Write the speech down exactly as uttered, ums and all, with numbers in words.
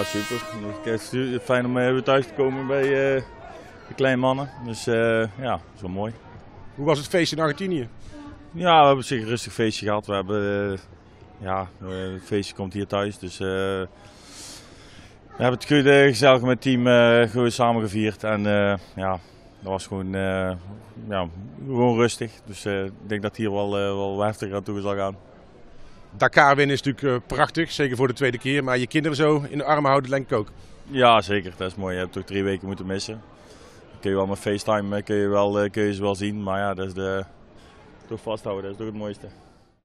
super. Het is fijn om weer thuis te komen bij uh, de kleine mannen. Dus uh, ja, dat is wel mooi. Hoe was het feest in Argentinië? Ja, we hebben zeker een rustig feestje gehad. We hebben, uh, ja, uh, het feestje komt hier thuis. Dus uh, we hebben het goed, uh, gezellig met het team uh, gewoon samen gevierd. En uh, ja, dat was gewoon, uh, ja, gewoon rustig. Dus uh, ik denk dat het hier wel, uh, wel heftiger aan toe zal gaan. Dakar winnen is natuurlijk uh, prachtig, zeker voor de tweede keer. Maar je kinderen zo in de armen houden, denk ik ook. Ja, zeker. Dat is mooi. Je hebt toch drie weken moeten missen. Dan kun je wel met FaceTime kun je wel, kun je ze wel zien. Maar ja, dat is de, toch vasthouden, dat is toch het mooiste.